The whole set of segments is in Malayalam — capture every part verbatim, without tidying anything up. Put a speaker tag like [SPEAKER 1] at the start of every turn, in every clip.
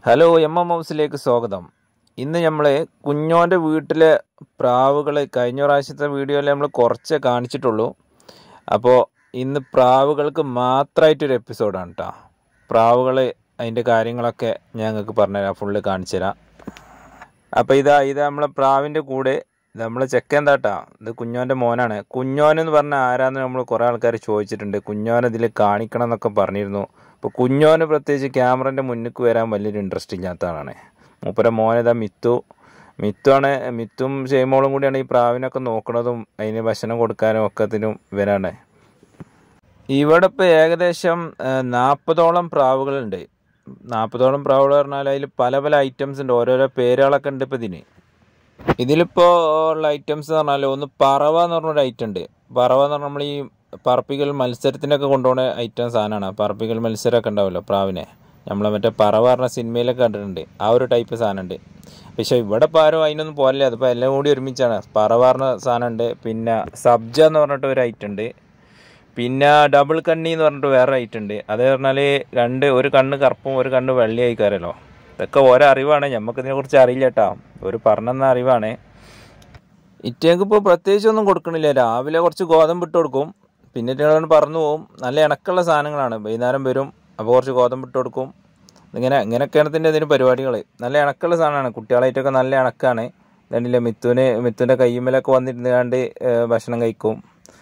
[SPEAKER 1] ഹലോ എം എം ഹൗസിലേക്ക് സ്വാഗതം. ഇന്ന് നമ്മൾ കുഞ്ഞോൻ്റെ വീട്ടിലെ പ്രാവുകൾ കഴിഞ്ഞ പ്രാവശ്യത്തെ വീഡിയോയിൽ നമ്മൾ കുറച്ചേ കാണിച്ചിട്ടുള്ളൂ. അപ്പോൾ ഇന്ന് പ്രാവുകൾക്ക് മാത്രമായിട്ടൊരു എപ്പിസോഡാണ് കേട്ടോ. പ്രാവുകൾ അതിൻ്റെ കാര്യങ്ങളൊക്കെ ഞങ്ങൾക്ക് പറഞ്ഞുതരാം, ഫുള്ള് കാണിച്ചു തരാം. അപ്പോൾ ഇതാ ഇതാ നമ്മളെ പ്രാവിൻ്റെ കൂടെ ഇത് നമ്മളെ ചെക്കൻ എന്താട്ടാ, ഇത് കുഞ്ഞോൻ്റെ മോനാണ്. കുഞ്ഞോനെന്ന് പറഞ്ഞാൽ ആരാന്ന് നമ്മൾ കുറേ ആൾക്കാർ ചോദിച്ചിട്ടുണ്ട്. കുഞ്ഞോനെ ഇതിൽ കാണിക്കണം എന്നൊക്കെ പറഞ്ഞിരുന്നു. ഇപ്പോൾ കുഞ്ഞോന് പ്രത്യേകിച്ച് ക്യാമറൻ്റെ മുന്നിലേക്ക് വരാൻ വലിയൊരു ഇൻട്രസ്റ്റ് ഇല്ലാത്ത ആളാണ്. മൂപ്പര മോനിതാ മിത്തു മിത്തുവാണ് മിത്തും ഷെയ്മോളും കൂടിയാണ് ഈ പ്രാവിനൊക്കെ നോക്കുന്നതും അതിന് ഭക്ഷണം കൊടുക്കാനും ഒക്കത്തിനും ഇവരാണ്. ഇവിടെ ഇപ്പോൾ ഏകദേശം നാൽപ്പതോളം പ്രാവുകളുണ്ട്. നാൽപ്പതോളം പ്രാവുകൾ പറഞ്ഞാൽ അതിൽ പല പല ഐറ്റംസ് ഉണ്ട്, ഓരോരോ പേരുകളൊക്കെ ഉണ്ട്. ഇപ്പോൾ ഇതിന് ഇതിലിപ്പോൾ ഉള്ള ഐറ്റംസ് എന്ന് പറഞ്ഞാൽ ഒന്ന് പറവ എന്ന് പറഞ്ഞൊരു ഐറ്റം ഉണ്ട്. പറവ എന്ന് പറഞ്ഞാൽ നമ്മൾ ഈ പറപ്പിക്കൽ മത്സരത്തിനൊക്കെ കൊണ്ടുപോകുന്ന ഐറ്റം സാധനമാണ്. പറപ്പിക്കൽ മത്സരമൊക്കെ ഉണ്ടാവുമല്ലോ പ്രാവിനെ, നമ്മൾ മറ്റേ പറവ പറഞ്ഞ സിനിമയിലൊക്കെ കണ്ടിട്ടുണ്ട്. ആ ഒരു ടൈപ്പ് സാധനമുണ്ട്. പക്ഷേ ഇവിടെ ഇപ്പോൾ ആരും അതിനൊന്നും പോകില്ല, അതിപ്പോൾ എല്ലാം കൂടി ഒരുമിച്ചാണ്. പറവ പറഞ്ഞ സാധനമുണ്ട്, പിന്നെ സബ്ജ എന്ന് പറഞ്ഞിട്ട് ഒരു ഐറ്റം ഉണ്ട്, പിന്നെ ഡബിൾ കണ്ണി എന്ന് പറഞ്ഞിട്ട് വേറെ ഐറ്റം ഉണ്ട്. അത് പറഞ്ഞാൽ രണ്ട് ഒരു കണ്ണ് കറുപ്പും ഒരു കണ്ണ് വെള്ളയായി കയറല്ലോ. ഇതൊക്കെ ഓരോ അറിവാണ്, നമുക്കിതിനെക്കുറിച്ച് അറിയില്ല കേട്ടോ, ഒരു പറഞ്ഞെന്ന അറിവാണ്. ഇറ്റേക്ക് ഇപ്പോൾ പ്രത്യേകിച്ചൊന്നും കൊടുക്കണില്ല. രാവിലെ കുറച്ച് ഗോതമ്പ് ഇട്ട് കൊടുക്കും, പിന്നെ ഇങ്ങനെ പറന്നു പോവും. നല്ല ഇണക്കുള്ള സാധനങ്ങളാണ്. വൈകുന്നേരം വരും, അപ്പോൾ കുറച്ച് ഗോതമ്പ് ഇട്ട് കൊടുക്കും. ഇങ്ങനെ ഇങ്ങനെയൊക്കെയാണ് ഇതിൻ്റെ ഇതിന് പരിപാടികൾ. നല്ല ഇണക്കുള്ള സാധനമാണ്, കുട്ടികളായിട്ടൊക്കെ നല്ല ഇണക്കാണ്. ഇതല്ലേ മിത്തുവിന് മിത്തുവിൻ്റെ കയ്യുമ്മലൊക്കെ വന്നിരുന്ന് കണ്ട് ഭക്ഷണം കഴിക്കും.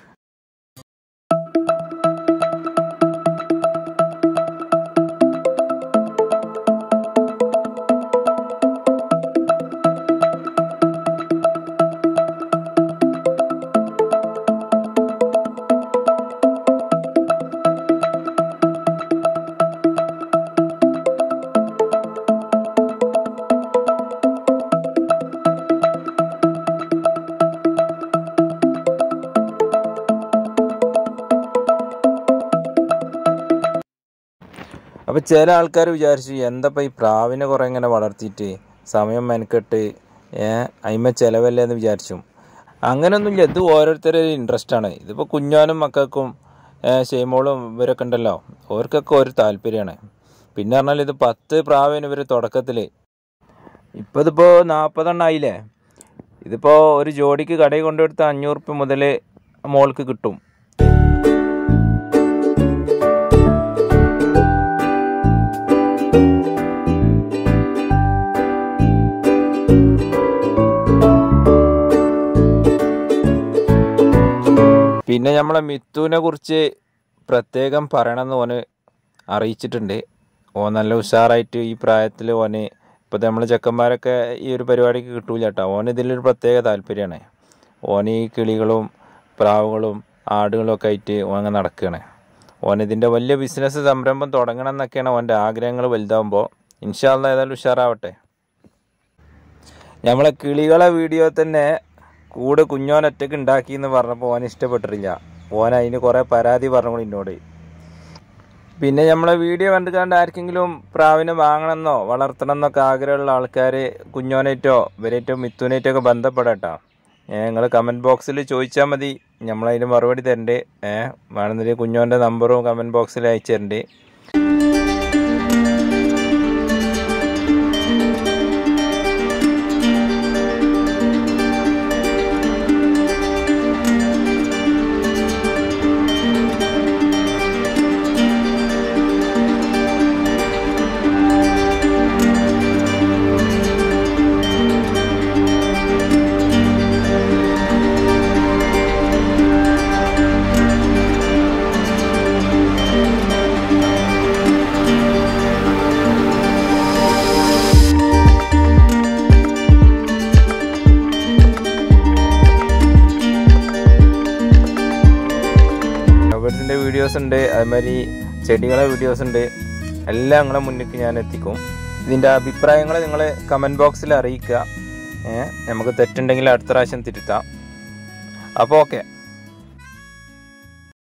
[SPEAKER 1] അപ്പോൾ ചില ആൾക്കാർ വിചാരിച്ചു എന്തപ്പോൾ ഈ പ്രാവിനെ കുറേ ഇങ്ങനെ വളർത്തിയിട്ട് സമയം മെനക്കെട്ട് അതിന്മേൽ ചിലവല്ലേ എന്ന് വിചാരിച്ചു. അങ്ങനെയൊന്നുമില്ല, ഇത് ഓരോരുത്തരുടെ ഇൻട്രസ്റ്റാണ്. ഇതിപ്പോൾ കുഞ്ഞോനും മക്കൾക്കും ഷെയ്മോളും ഇവരൊക്കെ ഉണ്ടല്ലോ, അവർക്കൊക്കെ ഒരു താല്പര്യമാണ്. പിന്നെ പറഞ്ഞാൽ ഇത് പത്ത് പ്രാവിന് ഇവർ തുടക്കത്തിൽ, ഇപ്പോൾ ഇതിപ്പോൾ നാൽപ്പതെണ്ണായില്ലേ. ഇതിപ്പോൾ ഒരു ജോഡിക്ക് കടയിൽ കൊണ്ടുകൊടുത്ത അഞ്ഞൂറ് റുപ്യ മുതൽ മോൾക്ക് കിട്ടും. പിന്നെ നമ്മളെ മിത്തുവിനെ കുറിച്ച് പ്രത്യേകം പറയണമെന്ന് ഓന് അറിയിച്ചിട്ടുണ്ട്. ഓൻ നല്ല ഉഷാറായിട്ട് ഈ പ്രായത്തിൽ ഓന് ഇപ്പോൾ നമ്മൾ ചെക്കന്മാരൊക്കെ ഈ ഒരു പരിപാടിക്ക് കിട്ടൂല കേട്ടോ. ഓന് ഇതിലൊരു പ്രത്യേക താല്പര്യമാണ്. ഓൻ ഈ കിളികളും പ്രാവുകളും ആടുകളും ഒക്കെ ആയിട്ട് ഓൻ അങ്ങനെ നടക്കുകയാണ്. ഓനിതിൻ്റെ വലിയ ബിസിനസ് സംരംഭം തുടങ്ങണം എന്നൊക്കെയാണ് ഓൻ്റെ ആഗ്രഹങ്ങൾ വലുതാകുമ്പോൾ. ഇൻഷാ അല്ലാഹ് ഏതായാലും ഉഷാറാവട്ടെ. നമ്മളെ കിളികളെ വീഡിയോ തന്നെ കൂടെ കുഞ്ഞോൻ ഒറ്റയ്ക്ക് ഉണ്ടാക്കി എന്ന് പറഞ്ഞപ്പോൾ ഓൻ ഇഷ്ടപ്പെട്ടിട്ടില്ല. ഓൻ അതിന് കുറേ പരാതി പറഞ്ഞു എന്നോട്. പിന്നെ നമ്മളെ വീഡിയോ കണ്ടു കണ്ട് ആർക്കെങ്കിലും പ്രാവിനെ വാങ്ങണമെന്നോ വളർത്തണം എന്നൊക്കെ ആഗ്രഹമുള്ള ആൾക്കാർ കുഞ്ഞോനായിട്ടോ ഇവരേറ്റോ മിത്തുവിനായിട്ടോ ഒക്കെ ബന്ധപ്പെടട്ടോ. നിങ്ങൾ കമൻറ്റ് ബോക്സിൽ ചോദിച്ചാൽ മതി, നമ്മളതിന് മറുപടി തരണ്ട്. ഏഹ് വേണമെന്നില്ല കുഞ്ഞോൻ്റെ നമ്പറും കമൻറ്റ് ബോക്സിൽ അയച്ചു തരണ്ട്. ബേർഡ്സിൻ്റെ വീഡിയോസ് ഉണ്ട്, അതുമാതിരി ചെടികളെ വീഡിയോസ് ഉണ്ട്. എല്ലാം നിങ്ങളെ മുന്നിലേക്ക് ഞാൻ എത്തിക്കും. ഇതിൻ്റെ അഭിപ്രായങ്ങൾ നിങ്ങൾ കമൻറ്റ് ബോക്സിൽ അറിയിക്കുക. നമുക്ക് തെറ്റുണ്ടെങ്കിൽ അടുത്ത പ്രാവശ്യം തിരുത്താം. അപ്പോൾ ഓക്കെ.